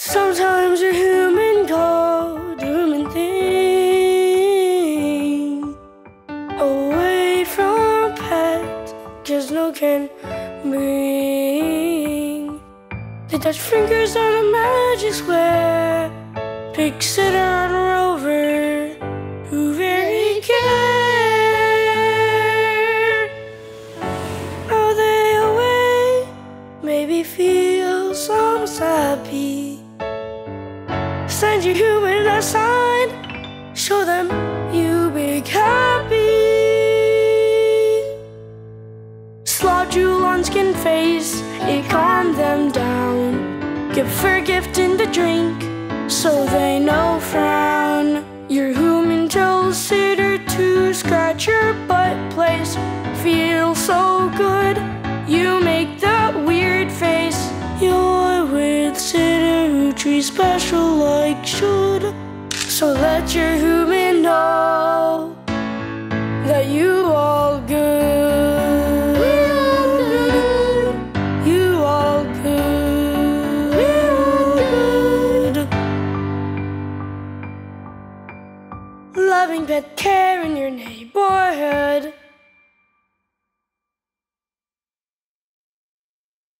Sometimes a human called human thing, away from pet, 'cause no can bring. They touch fingers on a magic square, pick sitter on Rover, who very care. Are they away? Maybe feel some happy. Send your human a sign, show them you big happy. Slaw jewel on skin face, it calmed them down. Give her gift in the drink, so they no frown. Your human tells sitter to scratch your butt place. Feel so good, you make that weird face. You're with sitter who treats special like should. So let your human know that you all good. We're all good. You all good. We're all good. Loving pet care in your neighborhood.